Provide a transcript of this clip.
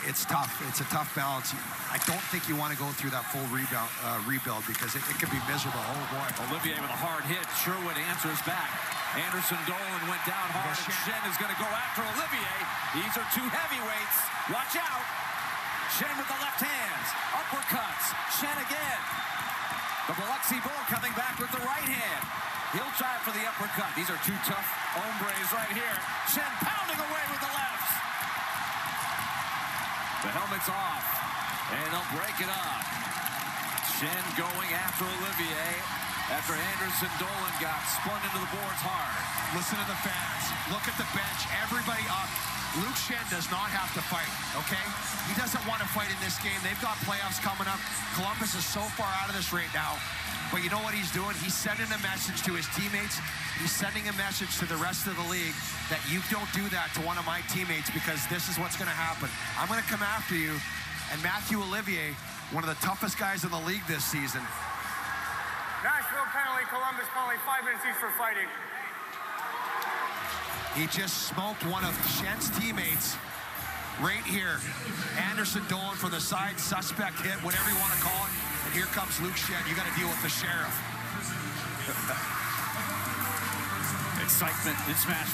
it's tough. It's a tough balance. I don't think you want to go through that full rebuild because it can be miserable. Oh, boy. Olivier with a hard hit. Sherwood answers back. Anderson Dolan went down hard. Schenn is going to go after Olivier. These are two heavyweights. Watch out. Schenn with the left hands. Uppercuts. Schenn again. The Biloxi Bull coming back with the right hand. He'll try for the uppercut. These are two tough hombres right here. Schenn pounding away with the lefts. The helmet's off. And they'll break it up. Schenn going after Olivier after Anderson Dolan got spun into the boards hard. Listen to the fans. Look at the bench. Everybody up. Luke Schenn does not have to fight, okay? He doesn't want to fight in this game. They've got playoffs coming up. Columbus is so far out of this right now. But you know what he's doing? He's sending a message to his teammates. He's sending a message to the rest of the league that you don't do that to one of my teammates because this is what's going to happen. I'm going to come after you. And Mathieu Olivier, one of the toughest guys in the league this season. Nashville penalty, Columbus penalty, 5 minutes each for fighting. He just smoked one of Schenn's teammates right here. Anderson Dolan from the side, suspect hit, whatever you want to call it. And here comes Luke Schenn. You got to deal with the sheriff. Excitement in Smash.